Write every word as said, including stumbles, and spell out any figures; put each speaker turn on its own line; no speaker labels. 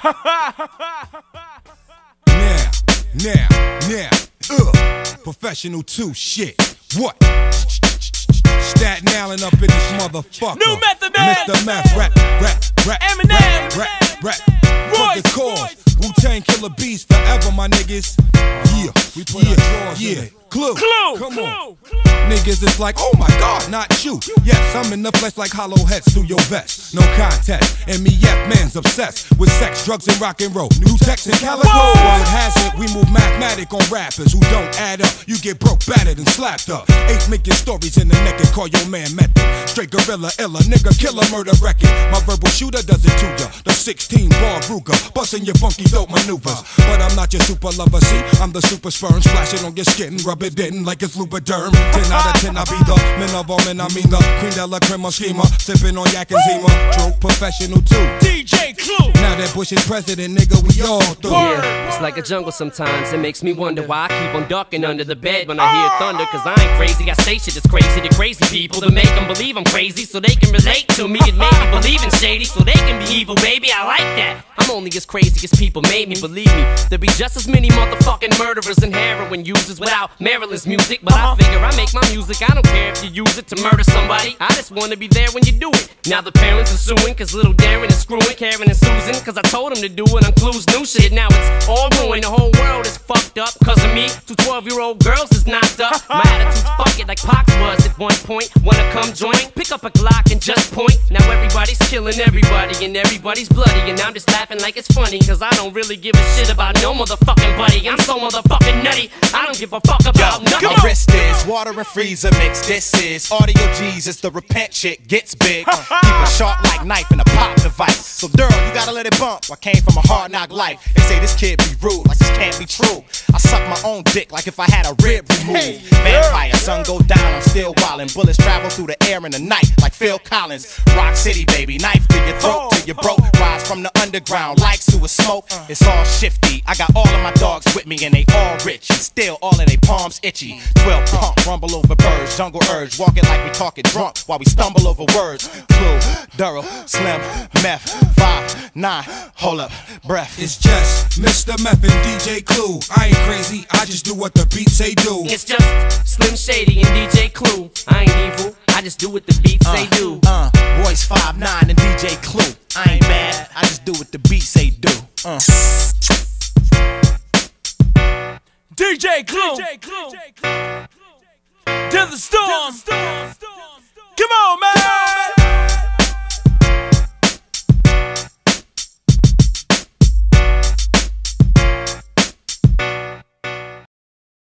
Now, now, now, uh, professional two shit. What? Staten Island up in this motherfucker.
New Method Man.
Mister Meth, rap, rap, rap,
Eminem.
rap, rap, rap. For the cause. Wu-Tang Killer Beast forever, my niggas. Yeah, we put yeah, our drawers yeah. in it. Clue,
Clue,
come
Clue,
on.
Clue.
Niggas is like, oh my God, not you. Yes, I'm in the flesh like hollow heads through your vest. No contest. M E F man's obsessed with sex, drugs, and rock and roll. New text and calico. Word has it, we move mathematic on rappers who don't add up. You get broke, battered, and slapped up. Eight making stories in the neck and call your man method. Straight gorilla, illa, nigga, killer, murder record. My verbal shooter does it to ya. The sixteen bar Ruger, busting your funky dope maneuvers. But I'm not your super lover, see, I'm the super sperm. Splash it on your skin, rub it in like it's Lubriderm. Ten out of ten, I be the men of all men, I mean the queen de la crema schema. Sipping on yak and Zima, true professional too.
D J Clue.
Now that Bush is president, nigga, we all through.
Yeah, it's like a jungle sometimes. It makes me wonder why I keep on ducking under the bed when I hear thunder. Cause I ain't crazy, I say shit is crazy to crazy people to make them believe I'm crazy so they can relate to me and make me believe in shady so they can be evil, baby. I like that. I'm only as crazy as people made me. Believe me, there'll be just as many motherfucking murderers and heroin users without Maryland's music. But I figure I make my music, I don't care if you use it to murder somebody. I just wanna be there when you do it. Now the parents are suing cause little Darren is screwing Karen and Susan cause I told them to do it on Clue's new shit. Now it's all ruined, the whole world is fucked up cause of me. Two twelve year old girls is knocked up. My attitude's fuck it like Pox was at one point. Wanna come join? Pick up a Glock and just point. Now everybody's killing everybody and everybody's bloody. And I'm just laughing like it's funny cause I don't really give a shit about no motherfucking buddy. I'm so motherfucking nutty, I don't give a fuck about
Yo,
nothing.
my wrist is water and freezer mix. This is audio Jesus, the repent shit gets big. Keep a sharp like knife and a pop device. So girl, you gotta let it bump. I came from a hard knock life. They say this kid be rude, like this can't be true. I suck my own dick like if I had a rib removed. Vampire, sun go down, I'm still wildin'. Bullets travel through the air in the night like Phil Collins. Rock City, baby, knife to your throat till you broke. Rise from the underground like sewer smoke. It's all shifty. I got all of my dogs with me and they all rich. And still all of they palms itchy. Twelve pump, rumble over birds, jungle urge. Walking like we talking drunk while we stumble over words. Clue, Duro, Slim, Meth, five, nine, hold up, breath.
It's just Mister Meth and D J Clue. I ain't crazy, I just do what the beats say do.
It's just Slim Shady and D J Clue. I ain't evil, I just do what the beats
uh,
say do.
Uh, Royce five nine and D J Clue. I ain't mad, I just do what the beats say do. Uh.
D J Clue. To the storm. Come on, man.